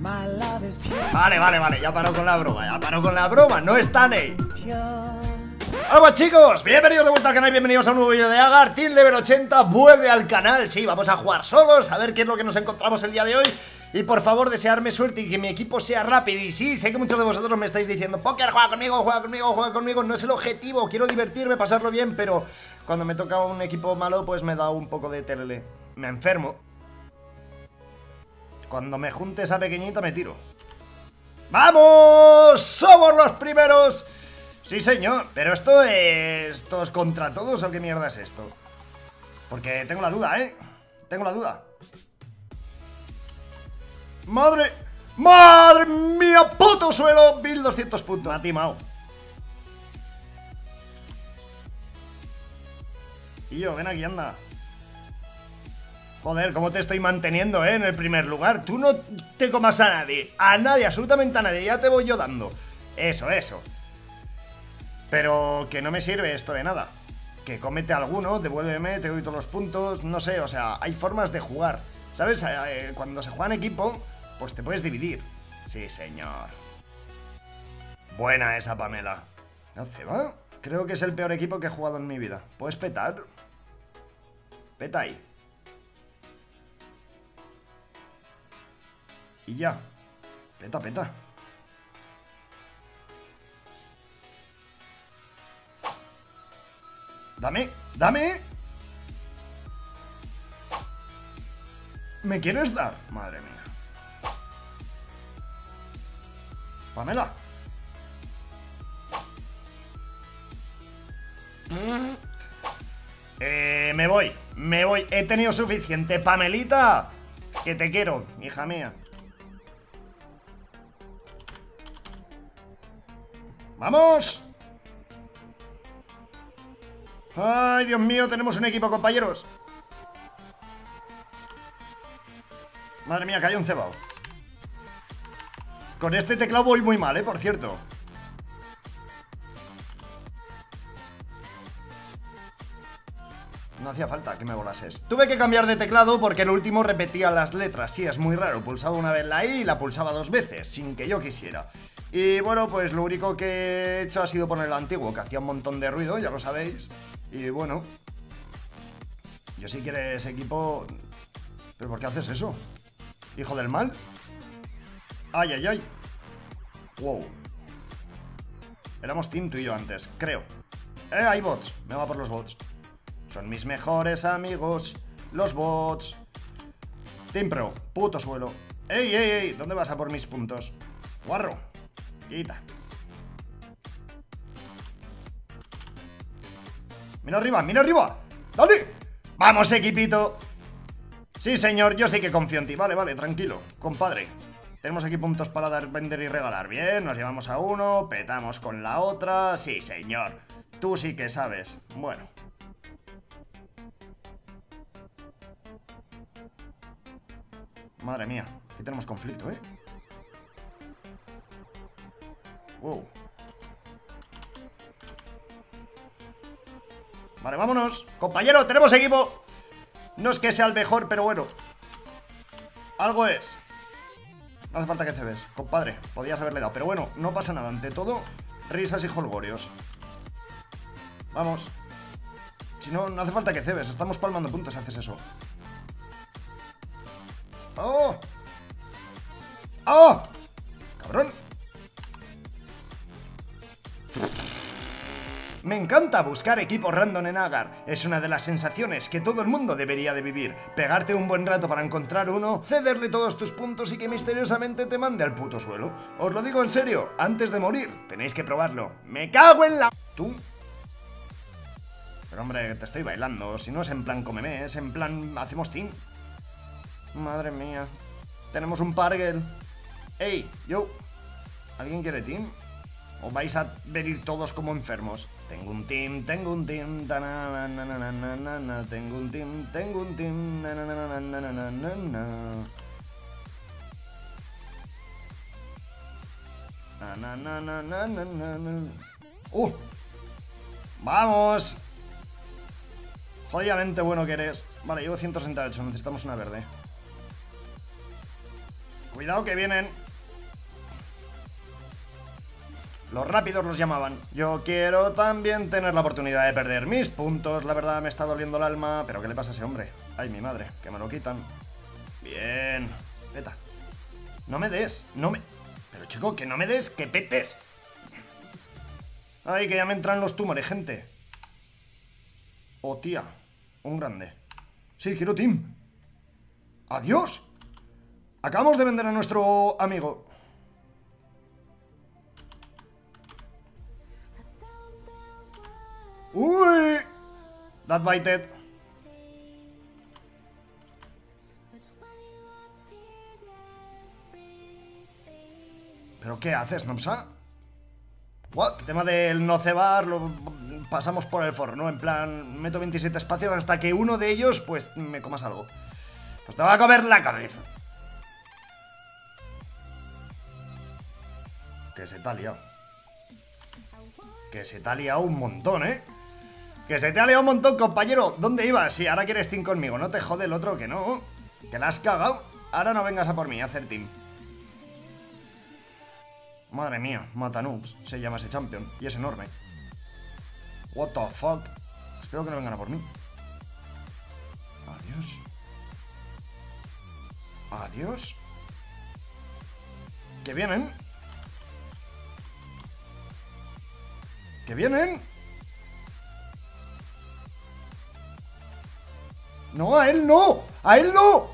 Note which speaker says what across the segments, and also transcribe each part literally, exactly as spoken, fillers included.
Speaker 1: Vale, vale, vale, ya paro con la broma, ya paro con la broma, no están ahí. Hola chicos, bienvenidos de vuelta al canal, bienvenidos a un nuevo vídeo de Agar. Team Level ochenta vuelve al canal, sí, vamos a jugar solos, a ver qué es lo que nos encontramos el día de hoy. Y por favor, desearme suerte y que mi equipo sea rápido. Y sí, sé que muchos de vosotros me estáis diciendo: Póker, juega conmigo, juega conmigo, juega conmigo. No es el objetivo, quiero divertirme, pasarlo bien, pero cuando me toca un equipo malo, pues me da un poco de telele. Me enfermo. Cuando me junte esa pequeñita me tiro. ¡Vamos! ¡Somos los primeros! Sí, señor, pero esto es... ¿Todos contra todos o qué mierda es esto? Porque tengo la duda, ¿eh? Tengo la duda. ¡Madre! ¡Madre mía! ¡Puto suelo! mil doscientos puntos. Me ha timado. Y yo, ven aquí, anda. Joder, cómo te estoy manteniendo, ¿eh? En el primer lugar. Tú no te comas a nadie. A nadie, absolutamente a nadie. Ya te voy yo dando. Eso, eso. Pero que no me sirve esto de nada. Que comete alguno, devuélveme, te doy todos los puntos. No sé, o sea, hay formas de jugar. ¿Sabes? Eh, cuando se juega en equipo, pues te puedes dividir. Sí, señor. Buena esa Pamela. ¿No se va? Creo que es el peor equipo que he jugado en mi vida. ¿Puedes petar? Peta ahí. Y ya. Peta, peta. Dame, dame. ¿Me quieres dar? Madre mía. Pamela. Eh, me voy, me voy. He tenido suficiente. Pamelita, que te quiero, hija mía. ¡Vamos! ¡Ay, Dios mío! Tenemos un equipo, compañeros. Madre mía, que hay un cebado. Con este teclado voy muy mal, ¿eh? Por cierto. No hacía falta que me volases. Tuve que cambiar de teclado porque el último repetía las letras. Sí, es muy raro. Pulsaba una vez la I y la pulsaba dos veces, sin que yo quisiera. Y bueno, pues lo único que he hecho ha sido poner el antiguo, que hacía un montón de ruido, ya lo sabéis. Y bueno, yo si quieres equipo... ¿Pero por qué haces eso? ¿Hijo del mal? ¡Ay, ay, ay! ¡Wow! Éramos team tú y yo antes, creo. ¡Eh, hay bots! Me va por los bots. Son mis mejores amigos, los bots. Team Pro, puto suelo. ¡Ey, ey, ey! ¿Dónde vas a por mis puntos? ¡Guarro! Quita. Mira arriba, mira arriba. ¡Dale! ¡Vamos, equipito! Sí, señor, yo sí que confío en ti. Vale, vale, tranquilo, compadre. Tenemos aquí puntos para dar, vender y regalar. Bien, nos llevamos a uno, petamos con la otra. Sí, señor, tú sí que sabes. Bueno. Madre mía, aquí tenemos conflicto, ¿eh? Wow. Vale, vámonos. Compañero, tenemos equipo. No es que sea el mejor, pero bueno, algo es. No hace falta que cebes, compadre. Podías haberle dado, pero bueno, no pasa nada. Ante todo, risas y jolgorios. Vamos. Si no, no hace falta que cebes. Estamos palmando puntos si haces eso. ¡Oh! ¡Oh! ¡Cabrón! Me encanta buscar equipos random en Agar. Es una de las sensaciones que todo el mundo debería de vivir. Pegarte un buen rato para encontrar uno, cederle todos tus puntos y que misteriosamente te mande al puto suelo. Os lo digo en serio, antes de morir, tenéis que probarlo. ¡Me cago en la... ¿Tú? Pero hombre, te estoy bailando. Si no es en plan cómeme, es en plan hacemos team. Madre mía. Tenemos un parguel. ¡Ey! Yo. ¿Alguien quiere team? ¿O vais a venir todos como enfermos? Tengo un team, tengo un team, tengo un team, tengo un team. ¡Uh! ¡Vamos! Jodidamente bueno que eres. Vale, llevo ciento sesenta y ocho, necesitamos una verde. Cuidado que vienen. Los rápidos los llamaban. Yo quiero también tener la oportunidad de perder mis puntos. La verdad me está doliendo el alma. Pero ¿qué le pasa a ese hombre? Ay, mi madre, que me lo quitan. Bien. Peta. No me des, no me... Pero chico, que no me des, que petes. Ay, que ya me entran los tumores, gente. Oh, tía. Un grande. Sí, quiero team. ¡Adiós! Acabamos de vender a nuestro amigo. ¡Uy! That bited. ¿Pero qué haces, Nomsa? What? El tema del no cebar lo pasamos por el foro, ¿no? En plan, meto veintisiete espacios hasta que uno de ellos, pues, me comas algo. Pues te va a comer la cabeza. Que se te ha liado. Que se te ha liado un montón, ¿eh? Que se te ha liado un montón, compañero. ¿Dónde ibas? Sí, ahora quieres team conmigo. No te jode el otro, que no. Que la has cagado. Ahora no vengas a por mí a hacer team. Madre mía, mata noobs. Se llama ese champion. Y es enorme. What the fuck. Espero que no vengan a por mí. Adiós. Adiós. Que vienen. Que vienen. No, a él no. A él no.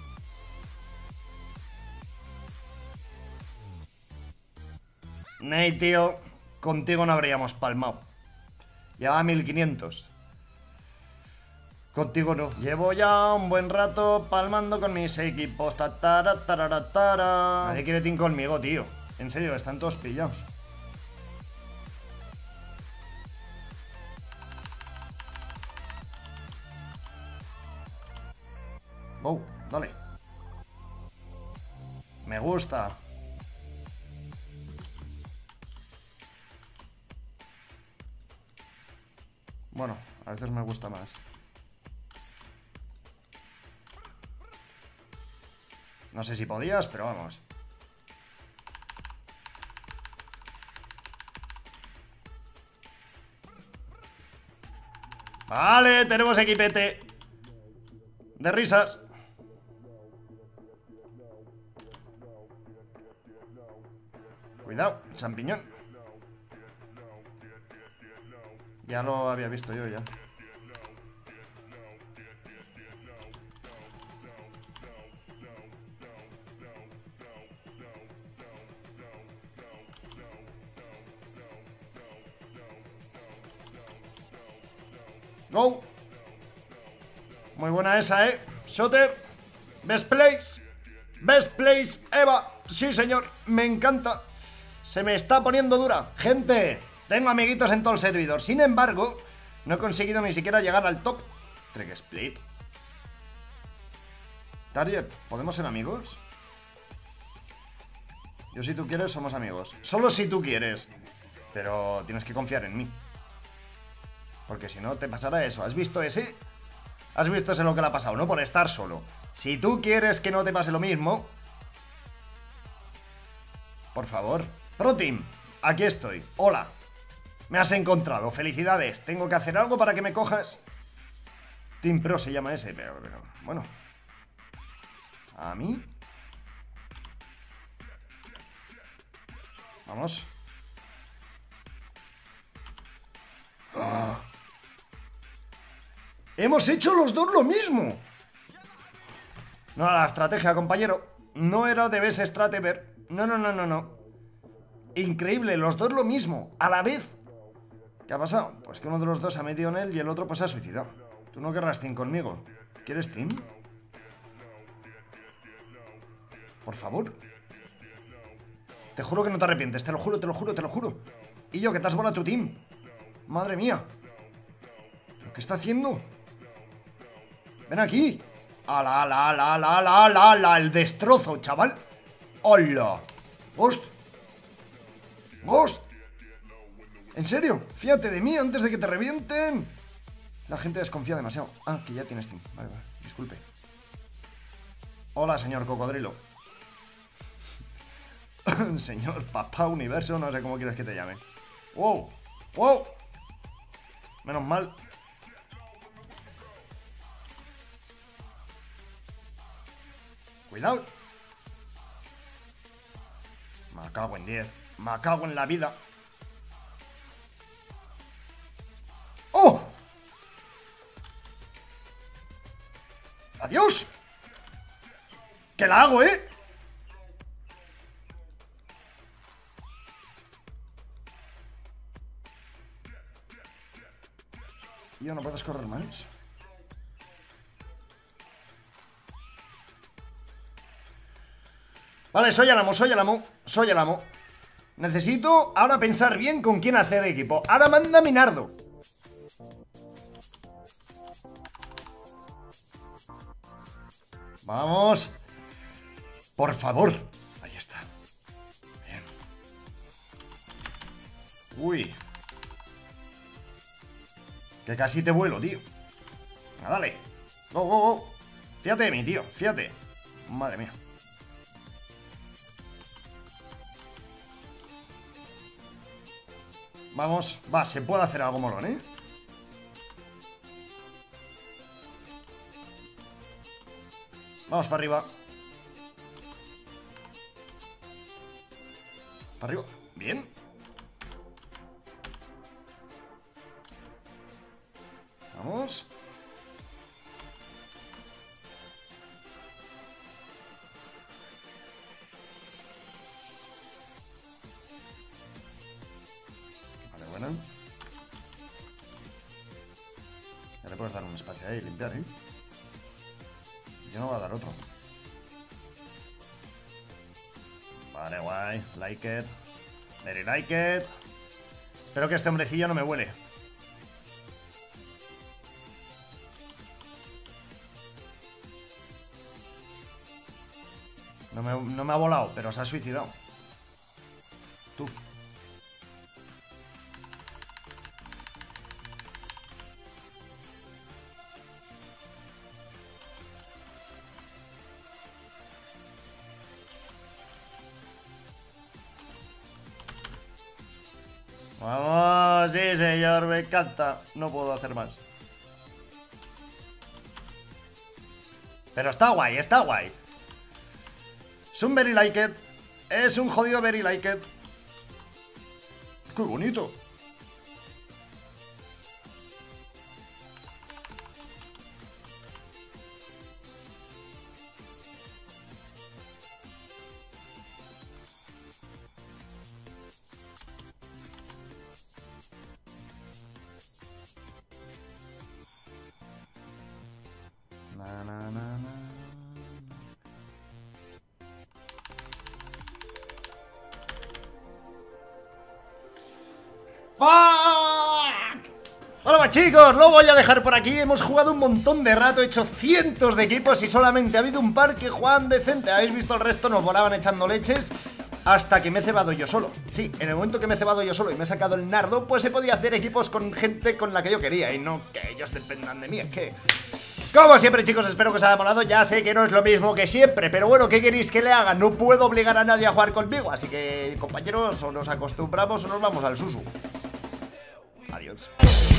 Speaker 1: Ney, tío. Contigo no habríamos palmado. Lleva mil quinientos. Contigo no. Llevo ya un buen rato palmando con mis equipos. Tatara, tarara, tara. Nadie quiere team conmigo, tío. En serio, están todos pillados. Oh, dale. Me gusta. Bueno, a veces me gusta más. No sé si podías, pero vamos. Vale, tenemos equipete de risas. Cuidado, champiñón. Ya lo había visto yo ya. Go. Muy buena esa, eh. Shotter. Best place. Best place, Eva. Sí, señor. Me encanta. Se me está poniendo dura. Gente, tengo amiguitos en todo el servidor. Sin embargo, no he conseguido ni siquiera llegar al top. Trek Split. Target, ¿podemos ser amigos? Yo, si tú quieres, somos amigos. Solo si tú quieres. Pero tienes que confiar en mí. Porque si no, te pasará eso. ¿Has visto ese? ¿Has visto ese lo que le ha pasado? No por estar solo. Si tú quieres que no te pase lo mismo, por favor. Pro Team, aquí estoy. Hola. Me has encontrado. Felicidades. ¿Tengo que hacer algo para que me cojas? Team Pro se llama ese, pero, pero bueno. A mí. Vamos. ¡Ah! ¡Hemos hecho los dos lo mismo! No era la estrategia, compañero. No era de best strateger. No, no, no, no, no. Increíble, los dos lo mismo, a la vez. ¿Qué ha pasado? Pues que uno de los dos se ha metido en él y el otro pues se ha suicidado. Tú no querrás team conmigo. ¿Quieres team? Por favor. Te juro que no te arrepientes, te lo juro, te lo juro, te lo juro. Y yo, que te has volado tu team. Madre mía. ¿Pero qué está haciendo? Ven aquí. ¡Ala, ala, ala, ala, ala, ala, ala! El destrozo, chaval. ¡Hola! ¡Ghost! ¡Ghost! ¿En serio? Fíjate de mí antes de que te revienten. La gente desconfía demasiado. Ah, que ya tienes team. Vale, vale, disculpe. Hola, señor cocodrilo. Señor papá universo, no sé cómo quieres que te llame. Wow, wow. Menos mal. Cuidado. Me cago en diez. Me cago en la vida. ¡Oh! ¡Adiós! ¡Que la hago, eh! Tío, ¿no puedes correr más? Vale, soy el amo, soy el amo. Soy el amo. Necesito ahora pensar bien con quién hacer equipo. Ahora manda Minardo. Vamos. Por favor. Ahí está. Bien. Uy. Que casi te vuelo, tío. Venga, dale. Go, go, go. Fíjate de mí, tío. Fíjate. Madre mía. Vamos. Va, se puede hacer algo molón, ¿eh? Vamos para arriba. Para arriba. Bien. Vamos. Vale, bueno. Ya le puedes dar un espacio ahí y limpiar, ¿eh? Yo no voy a dar otro. Vale, guay. Like it. Very like it. Espero que este hombrecillo no me huele. No me, no me ha volado, pero se ha suicidado. Tú. Vamos, sí señor, me encanta. No puedo hacer más. Pero está guay, está guay. Es un very like it. Es un jodido very like it. ¡Qué bonito! Na, na, na, na. ¡Fuck! Hola, chicos, lo voy a dejar por aquí. Hemos jugado un montón de rato, he hecho cientos de equipos y solamente ha habido un par que juegan decente. Habéis visto el resto, nos volaban echando leches hasta que me he cebado yo solo. Sí, en el momento que me he cebado yo solo y me he sacado el nardo, pues he podido hacer equipos con gente con la que yo quería y no que ellos dependan de mí. Es que... como siempre, chicos, espero que os haya molado. Ya sé que no es lo mismo que siempre, pero bueno, ¿qué queréis que le haga? No puedo obligar a nadie a jugar conmigo. Así que, compañeros, o nos acostumbramos o nos vamos al susu. Adiós.